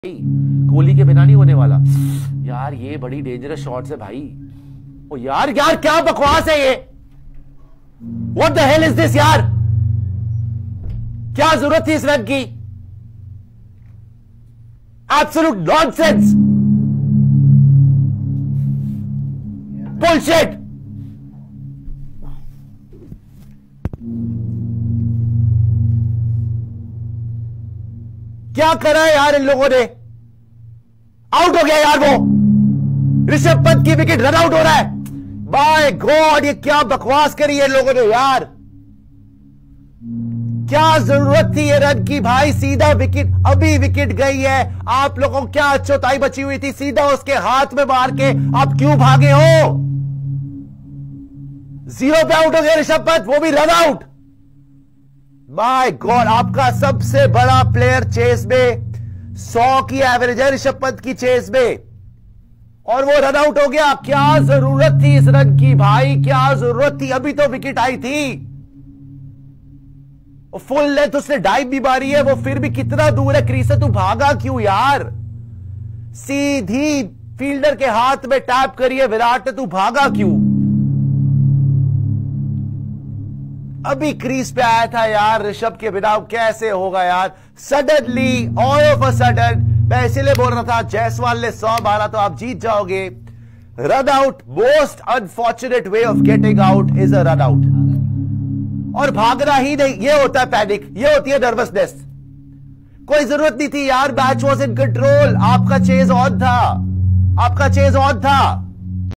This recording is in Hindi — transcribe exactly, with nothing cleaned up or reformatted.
कोहली के बिना नहीं होने वाला। यार ये बड़ी डेंजरस शॉट्स है भाई। ओ यार यार क्या बकवास है ये। What the hell is this यार। क्या जरूरत थी इस रन की। Absolute nonsense, bullshit. क्या करा है यार इन लोगों ने। आउट हो गया यार वो। ऋषभ पंत की विकेट रन आउट हो रहा है। बाय गॉड ये क्या बकवास करी है इन लोगों ने यार। क्या जरूरत थी ये रन की भाई। सीधा विकेट, अभी विकेट गई है। आप लोगों को क्या चौथाई बची हुई थी, सीधा उसके हाथ में मार के आप क्यों भागे हो। जीरो पे आउट हो गया ऋषभ पंत, वो भी रन आउट। माय गॉड आपका सबसे बड़ा प्लेयर चेस में, सौ की एवरेज है ऋषभ पंत की चेस में, और वो रन आउट हो गया। क्या जरूरत थी इस रन की भाई, क्या जरूरत थी। अभी तो विकेट आई थी। फुल लेंथ उसने डाइव भी मारी है, वो फिर भी कितना दूर है क्रीज से, तू भागा क्यों यार। सीधी फील्डर के हाथ में टैप करिए विराट ने, तू भागा क्यों। अभी क्रीज पे आया था यार ऋषभ के बिना, कैसे होगा यार। Suddenly all of a sudden, मैं इसीलिए बोल रहा था जायसवाल ने सौ मारा तो आप जीत जाओगे। Run out, most unfortunate way of getting out is a run out. और भागना ही नहीं, ये होता है पैनिक, ये होती है नर्वसनेस। कोई जरूरत नहीं थी यार, मैच वॉज इन कंट्रोल। आपका चेज ऑन था, आपका चेज ऑन था।